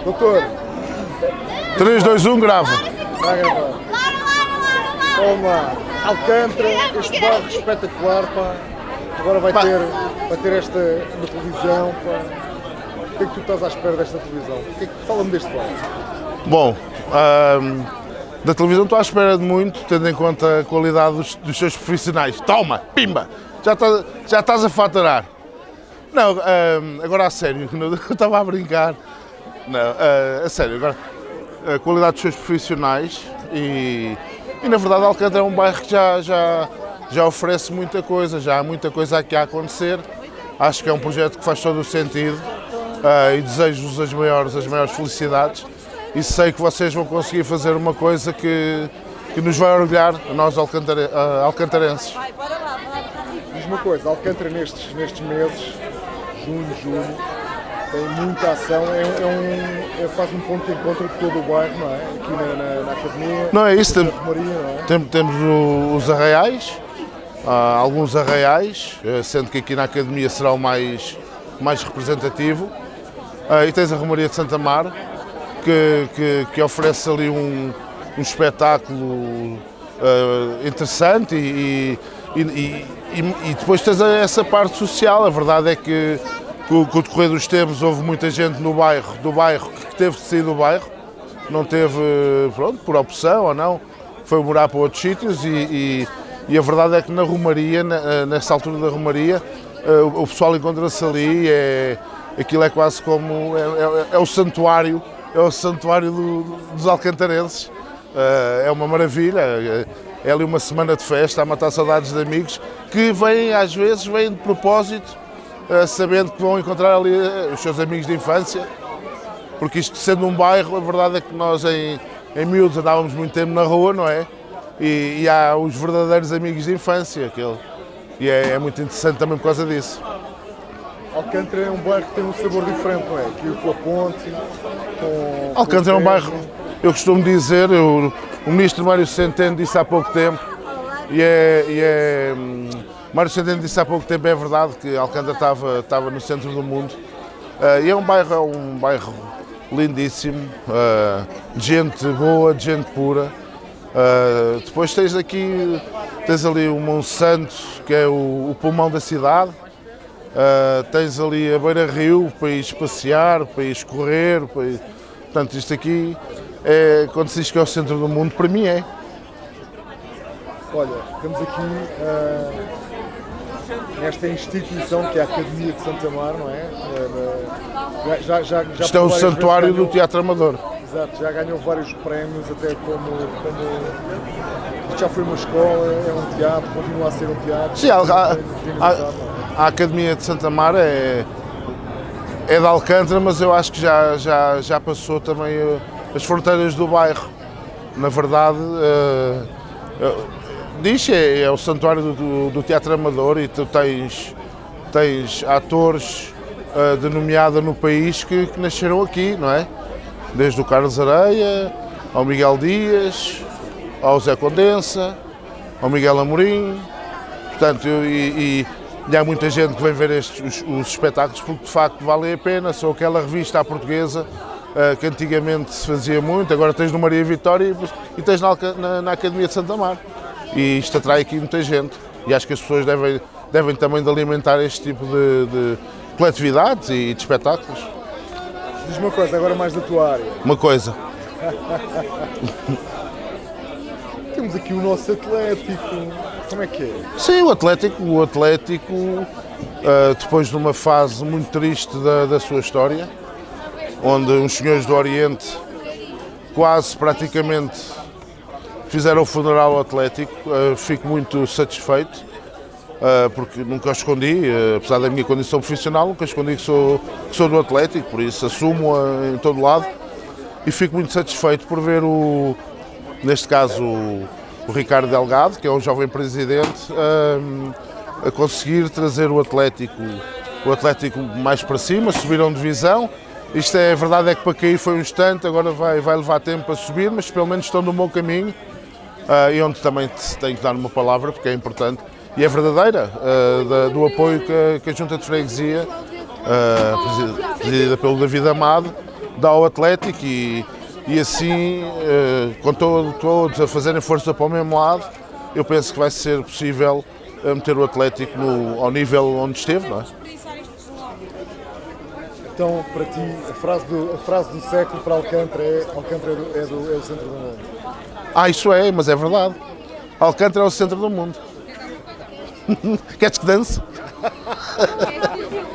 Doutor. 3, 2, 1, grava. Está a gravar. Vamos lá. Alcântara, este bairro espetacular, pá. Agora vai ter esta na televisão, pá. O que é que tu estás à espera desta televisão? Fala-me deste bairro. Bom, da televisão estou à espera de muito, tendo em conta a qualidade dos seus profissionais. Toma, pimba, já estás a faturar. Não, agora a sério, eu estava a brincar. Não, a sério, agora a qualidade dos seus profissionais e na verdade Alcântara é um bairro que já oferece muita coisa, já há muita coisa aqui a acontecer. Acho que é um projeto que faz todo o sentido e desejo-vos as maiores felicidades e sei que vocês vão conseguir fazer uma coisa que nos vai orgulhar, a nós alcantarenses. Diz uma coisa, Alcântara nestes meses, junho, julho, tem muita ação, faz um ponto de encontro de todo o bairro, não é? Aqui na academia. Não é isso, não é? Temos os arraiais, alguns arraiais, sendo que aqui na academia será o mais representativo. E tens a Romaria de Santa Mar, que oferece ali um espetáculo interessante e depois tens essa parte social. A verdade é que com o decorrer dos tempos houve muita gente do bairro que teve de sair do bairro, não teve, pronto, por opção ou não, foi morar para outros sítios e a verdade é que na Romaria, nessa altura da Romaria, o pessoal encontra-se ali, aquilo é quase como, é o santuário dos alcantarenses, é uma maravilha, é ali uma semana de festa, a matar saudades de amigos que às vezes vêm de propósito, sabendo que vão encontrar ali os seus amigos de infância, porque isto sendo um bairro, a verdade é que nós em miúdos andávamos muito tempo na rua, não é? E há os verdadeiros amigos de infância, e é muito interessante também por causa disso. Alcântara é um bairro que tem um sabor diferente, não é? Aqui com a ponte, Alcântara é um bairro, eu costumo dizer, o ministro Mário Centeno disse há pouco tempo, Mário Centeno disse há pouco tempo, é verdade que Alcântara estava no centro do mundo, e é um bairro lindíssimo, de gente boa, de gente pura. Depois tens ali o Monsanto, que é o pulmão da cidade, tens ali a beira-rio para ir passear, para ir correr, portanto isto aqui, quando se diz que é o centro do mundo, para mim é. Olha, temos aqui esta instituição que é a Academia de Santa Mar, não é? Isto é o santuário do Teatro Amador. Exato, já ganhou vários prémios, até como isto já foi uma escola, é um teatro, continua a ser um teatro. Sim, a Academia de Santa Mar é de Alcântara, mas eu acho que já passou também as fronteiras do bairro. Na verdade, é o santuário do Teatro Amador e tu tens atores de nomeada no país que nasceram aqui, não é? Desde o Carlos Areia, ao Miguel Dias, ao Zé Condensa, ao Miguel Amorim, portanto, e há muita gente que vem ver os espetáculos porque de facto valem a pena, são aquela revista à portuguesa que antigamente se fazia muito, agora tens no Maria Vitória e tens na Academia de Santa Mar. E isto atrai aqui muita gente e acho que as pessoas devem também de alimentar este tipo de coletividades e de espetáculos. Diz uma coisa, agora mais da tua área. Uma coisa. Temos aqui o nosso Atlético, como é que é? Sim, o Atlético depois de uma fase muito triste da sua história, onde uns senhores do Oriente praticamente fizeram o funeral ao Atlético, fico muito satisfeito, porque nunca escondi, apesar da minha condição profissional, nunca escondi que sou do Atlético, por isso assumo em todo lado e fico muito satisfeito por ver neste caso o Ricardo Delgado, que é um jovem presidente, a conseguir trazer o Atlético mais para cima, subiram divisão. Isto a verdade é que para cair foi um instante, agora vai levar tempo para subir, mas pelo menos estão no bom caminho. E onde também tenho que dar uma palavra, porque é importante, e é verdadeira, do apoio que a Junta de Freguesia, presidida pelo David Amado, dá ao Atlético e assim, com todos a fazerem força para o mesmo lado, eu penso que vai ser possível meter o Atlético ao nível onde esteve, não é? Então, para ti, a frase do século para Alcântara é o centro do mundo. Isso é, mas é verdade. Alcântara é o centro do mundo. Queres que dance?